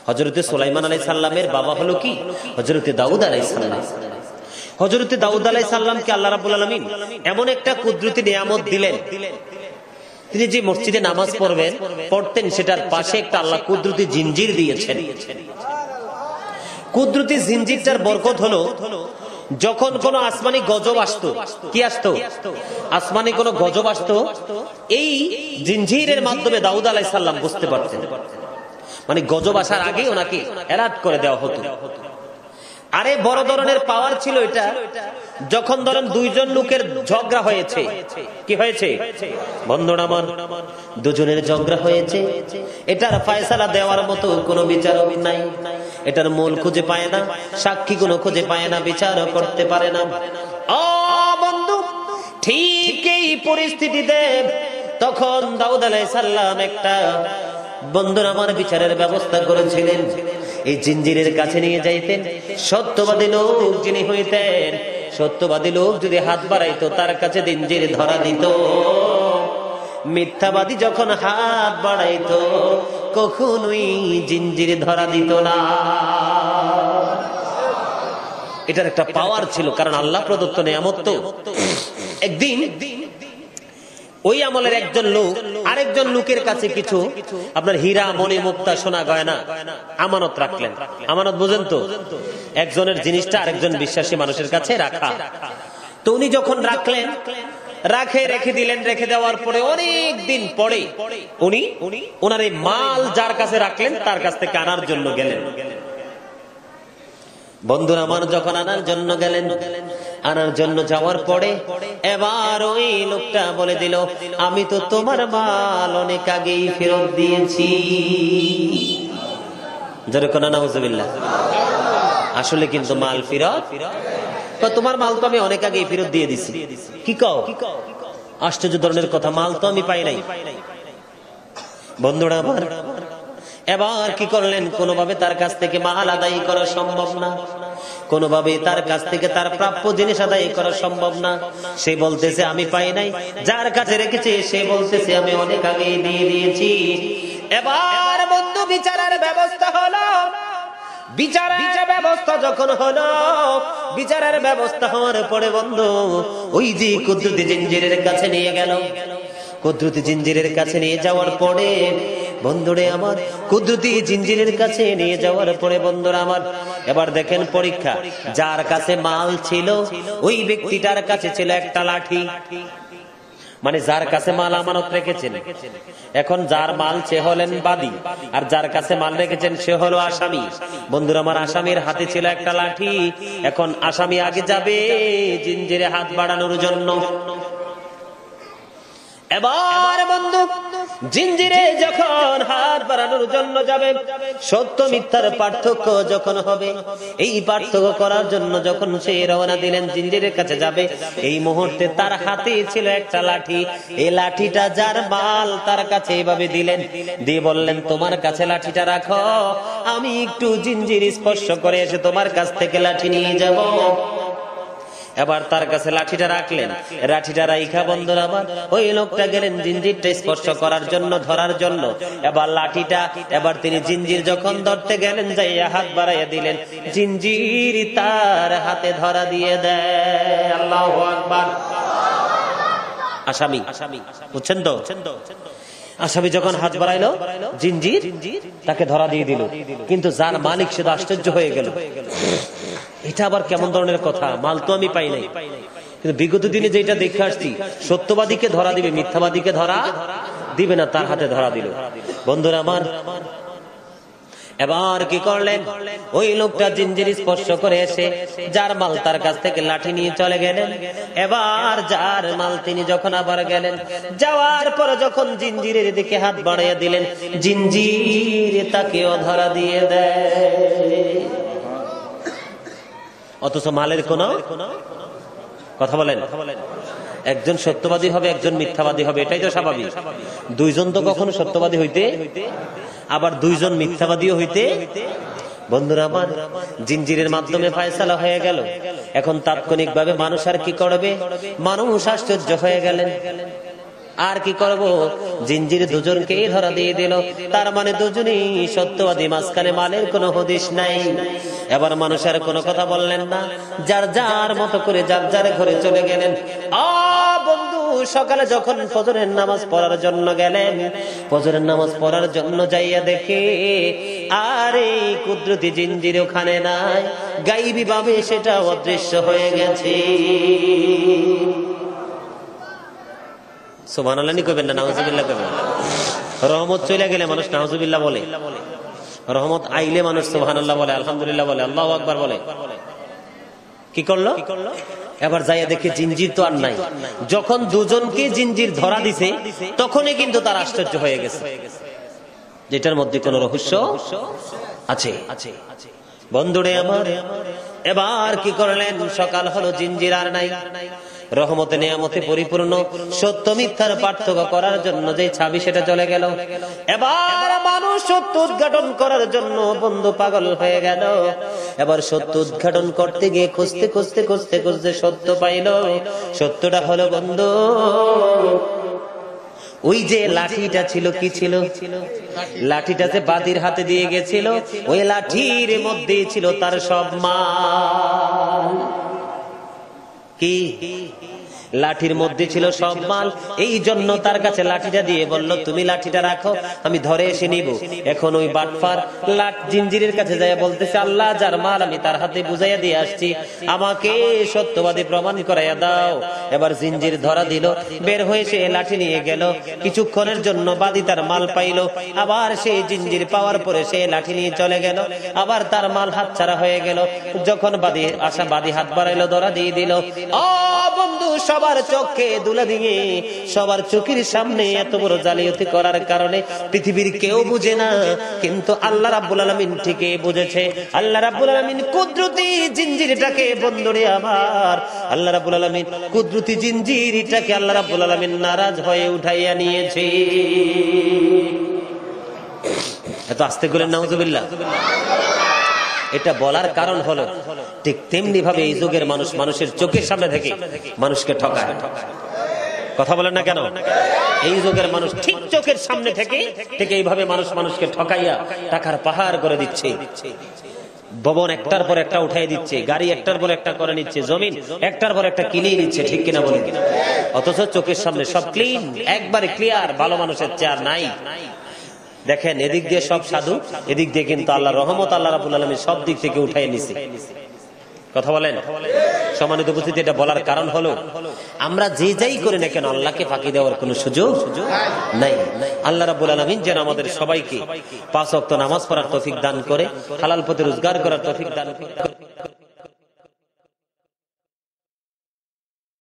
হযরতে সুলাইমান আলাইহিস সালামের বাবা হলো কি? হযরতে দাউদ আলাইহিস সালাম। হযরতে দাউদ আলাইহিস সালামকে আল্লাহ রাব্বুল আলামিন এমন একটা কুদরতি নিয়ামত দিলেন, তিনি যে মসজিদে নামাজ পড়তেন সেটার পাশে একটা আল্লাহ কুদরতি জিঞ্জির দিয়েছেন। কুদরতি জিঞ্জিরটার বরকত হলো, যখন কোন আসমানি গজব আসতো, কি আসতো? আসমানি কোন গজব আসতো, এই জিঞ্জিরের মাধ্যমে দাউদ আলাইহিস সালাম বুঝতে পারতেন। মানে গজব আসার আগে ওনাকে অ্যালার্ট করে দেওয়া হতো। আরে বড় ধরনের পাওয়ার ছিল এটা, যখন ধরেন দুইজন লোকের ঝগড়া হয়েছে, কি হয়েছে বন্ধুরা আমার? দুজনের ঝগড়া হয়েছে, এটার ফয়সালা দেওয়ার মতো কোনো বিচারক নাই, এটার মূল খুঁজে পায় না, সাক্ষী কোনো খুঁজে পায় না, বিচার করতে পারে না। ও বন্ধু, ঠিক এই পরিস্থিতিতে তখন দাউদ আলাইহিস সালাম একটা বন্ধুরা আমার বিচারের ব্যবস্থা করেছিলেন। এই জিঞ্জিরের কাছে নিয়ে যাইতেন, সত্যবাদী লোক যিনি হইতেন, সত্যবাদী লোক যদি হাত বাড়াইতো তার কাছে জিঞ্জির ধরা দিত। মিথ্যাবাদী যখন হাত বাড়াইতো কখনোই জিঞ্জির ধরা দিত না। এটার একটা পাওয়ার ছিল, কারণ আল্লাহ প্রদত্ত নিয়ামত তো। একদিন ওই আমলের একজন লোক আরেকজন লোকের কাছে কিছু আপনার হীরা মণি মুক্তা সোনা গয়না আমানত রাখলেন। আমানত বুঝেন তো? একজনের জিনিসটা আরেকজন বিশ্বাসী মানুষের কাছে রাখা। তো উনি যখন রাখলেন, রেখে দিলেন, রেখে দেওয়ার পরে অনেক দিন পরে উনি ওনার এই মাল যার কাছে রাখলেন তার কাছ থেকে আনার জন্য গেলেন। বন্ধুরা আমার, যখন আনার জন্য গেলেন, আনার জন্য যাওয়ার পরে এবার ওই লোকটা বলে দিল, আমি তো তোমার মাল অনেক আগেই ফেরত দিয়েছি। যেরকম নাউজুবিল্লাহ। আসলে কিন্তু মাল ফেরত, তোমার মাল তো আমি অনেক আগেই ফেরত দিয়ে দিছি। কি কও? আশ্চর্য ধরনের কথা, মাল তো আমি পাই নাই। বন্ধুরা আমার, এবার কি করলেন? কোনোভাবে তার কাছ থেকে মাল আদায় করা সম্ভব না, কোনোভাবে তার কাছ থেকে তার প্রাপ্য জিনিস আদায় করা সম্ভব না। সে বলতেছে আমি পাই নাই, যার কাছে রেখেছে সে বলতেছে আমি অনেক আগে দিয়ে দিয়েছি। এবার বন্ধু বিচারের ব্যবস্থা হলো। বিচারের ব্যবস্থা যখন হলো, বিচারের ব্যবস্থা হওয়ার পরে বন্ধু ওই যে কুদরতি জিঞ্জিরের কাছে নিয়ে গেল। কুদরতি জিঞ্জিরের কাছে নিয়ে যাওয়ার পরে বন্ধুরে আমার, কুদরতি জিঞ্জিরের কাছে নিয়ে যাওয়ার পরে বন্ধুরা আমার, এবার দেখেন পরীক্ষা। যার কাছে মাল ছিল ওই ব্যক্তিটার কাছে ছিল একটা লাঠি। মানে যার কাছে মাল আমানত রেখেছেন, এখন যার মাল সে হলেন বাদী, আর যার কাছে মাল রেখেছেন সে হলো আসামি। বন্ধুরা আমার, আসামির হাতে ছিল একটা লাঠি। এখন আসামি আগে যাবে জিঞ্জিরে হাত বাড়ানোর জন্য। এবার বন্ধু জিঞ্জিরে যখন হাত বাড়ানোর জন্য যাবে, সত্য মিথ্যার পার্থক্য যখন হবে, এই পার্থক্য করার জন্য যখন সে রওনা দিলেন জিঞ্জিরের কাছে যাবে, এই মুহূর্তে তার হাতে ছিল একটা লাঠি। এই লাঠিটা যার মাল তার কাছে এইভাবে দিলেন, দিয়ে বললেন তোমার কাছে লাঠিটা রাখো, আমি একটু জিঞ্জির স্পর্শ করে এসে তোমার কাছ থেকে লাঠি নিয়ে যাব। এবার তার কাছে লাঠিটা রাখলেন, লাঠিটা রাইখা বন্ধুরা আমার ওই লোকটা গেলেন জিঞ্জিরটা স্পর্শ করার জন্য, ধরার জন্য। এবার লাঠিটা, এবার তিনি জিঞ্জির যখন ধরতে গেলেন, যাইয়া হাত বাড়াইয়া দিলেন, জিঞ্জির তার হাতে ধরা দিয়ে দেয়। আল্লাহু আকবার। আসামি, বুঝছেন তো? আসামি যখন হাত বাড়াইলো, জিঞ্জির তাকে ধরা দিয়ে দিল। কিন্তু যার মালিক সে আশ্চর্য হয়ে গেল, এটা আবার কেমন ধরনের কথা? মাল তো আমি পাই নাই। কিন্তু বিগত দিনে যেটা দেখে আসছি, সত্যবাদীকে ধরা দিবে, মিথ্যাবাদীকে ধরা দিবে না, তার হাতে ধরা দিল। বন্ধুরা আমার, এবার কি করলেন? ওই লোকটা জিঞ্জির স্পর্শ করে এসে যার মাল তার কাছ থেকে লাঠি নিয়ে চলে গেলেন। এবার যার মাল তিনি যখন আবার গেলেন, যাওয়ার পর যখন জিঞ্জিরের দিকে হাত বাড়াইয়া দিলেন, জিঞ্জির তাকেও ধরা দিয়ে দেয়। অথচ মালের কোন কথা বলেন। একজন সত্যবাদী হবে, একজন মিথ্যাবাদী হবে, এটাই তো স্বাভাবিক। দুইজন তো কখনো সত্যবাদী হইতে, আবার দুইজন মিথ্যাবাদীও হইতে। বন্ধুরা আমার, জিঞ্জিরের মাধ্যমে ফয়সালা হয়ে গেল। এখন তাৎক্ষণিক ভাবে মানুষ আর কি করবে? মানুষ আশ্চর্য হয়ে গেলেন। আর কি করব, জিঞ্জির দুজনকেই ধরা দিয়ে দিল। তার মানে দুজনেই সত্যবাদী, মাঝখানে মালের কোনো হদিশ নাই। এবার মানুষের কোনো কথা বললেন না, যার যার মতো করে যার যার ঘরে চলে গেলেন। বন্ধু, সকালে যখন ফজরের নামাজ পড়ার জন্য গেলেন, ফজরের নামাজ পড়ার জন্য যাইয়া দেখে আরে কুদরতি জিঞ্জির ওখানে নাই, গাইবি ভাবে সেটা অদৃশ্য হয়ে গেছে। সুবহানাল্লাহ কইবেন না, নাউজুবিল্লাহ কইবেন। রহমত চলে গেলে মানুষ নাউজুবিল্লাহ বলে, রহমত আইলে মানুষ সুবহানাল্লাহ বলে, আলহামদুলিল্লাহ বলে, আল্লাহু আকবার বলে। কি করলো? এবার যাইয়া দেখে জিঞ্জির তো আর নাই। যখন দুজনকে জিঞ্জির ধরা দিছে তখনই কিন্তু তার আশ্চর্য হয়ে গেছে, যেটার মধ্যে কোন রহস্য আছে। বন্ধুরে আমার, এবার কি করলেন? সকাল হলো, জিঞ্জির আর নাই। রহমতে নিয়ামতে পরিপূর্ণ, সত্য মিথ্যার পার্থক্য করার জন্য যে ছাবি সেটা চলে গেল। এবার মানুষ সত্য উদ্ঘাটন করার জন্য বন্ধু পাগল হয়ে গেল। এবার সত্য উদ্ঘাটন করতে গিয়ে খুঁজতে খুঁজতে খুঁজতে খুঁজতে সত্য পাইল। সত্যটা হলো বন্ধু, ওই যে লাঠিটা ছিল, কি ছিল? লাঠিটা যে বাদীর হাতে দিয়ে গেছিল, ওই লাঠির মধ্যে ছিল তার সব মাল। কি? লাঠির মধ্যে ছিল সব মাল। এই জন্য তার কাছে লাঠিটা দিয়ে বলল, তুমি লাঠিটা রাখো, আমি ধরে এসে নিব। এখন ওই বাটফার জিঞ্জিরের কাছে যায় বলতেছে, আল্লাহ যার মাল আমি তার হাতে বুঝাইয়া দিয়ে আসছি, আমাকে সত্যবাদী প্রমাণ করাইয়া দাও। এবার জিঞ্জির ধরা দিল, বের হয়ে সে লাঠি নিয়ে গেল। কিছুক্ষণের জন্য বাদী তার মাল পাইল, আবার সেই জিঞ্জির পাওয়ার পরে সে লাঠি নিয়ে চলে গেল, আবার তার মাল হাতছাড়া হয়ে গেল। যখন বাদী হাত বাড়াইলো, ধরা দিয়ে দিল। বন্ধু, সবার চোখে দুলা দিয়ে, সবার চোখের সামনে এত বড় জালিয়াতি করার কারণে পৃথিবীর কেউ বুঝে না, কিন্তু আল্লাহ রাব্বুল আলামিন ঠিকই বুঝেছে। আল্লাহ রাব্বুল আলামিন কুদরতি জিঞ্জিরটাকে, বন্ধুরে আমার, আল্লাহ রাব্বুল আলামিন কুদরতি জিঞ্জিরটাকে আল্লাহ রাব্বুল আলামিন নারাজ হয়ে উঠাইয়া নিয়েছে। এত আস্তে করে নাউজুবিল্লাহ। এটা বলার কারণ হলো, ঠিক তেমনি ভাবে এই যুগের মানুষ মানুষের চোখের সামনে থেকে মানুষকে ঠকায়। কথা বলেন না কেন? এই যুগের মানুষ ঠিক চোখের সামনে থেকে ঠিক এইভাবে মানুষ মানুষকে ঠকাইয়া টাকার পাহাড় করে দিচ্ছে। ভবন একটার পর একটা উঠাই দিচ্ছে, গাড়ি একটার পর একটা করে নিচ্ছে, জমিন একটার পর একটা কিনে নিচ্ছে, ঠিক কিনা বলেন? অথচ চোখের সামনে সব ক্লিন, একবারে ক্লিয়ার, ভালো মানুষের চেয়ার নাই। দেখেন, এদিক দিয়ে সব সাধু, এদিক দিয়ে কিন্তু আল্লাহ রহমত, আল্লাহ রাব্বুল আলামিন সব দিক থেকে উঠাই নিছে। কথা বলেন? সম্মানিত উপস্থিতি, এটা বলার কারণ হলো, আমরা যে যাই করি না কেন আল্লাহকে ফাঁকি দেওয়ার কোনো সুযোগ নাই। আল্লাহ রাব্বুল আলামিন যেন আমাদের সবাইকে 5 ওয়াক্ত নামাজ পড়ার তৌফিক দান করে, হালাল পথে রোজগার করার তৌফিক দান করে।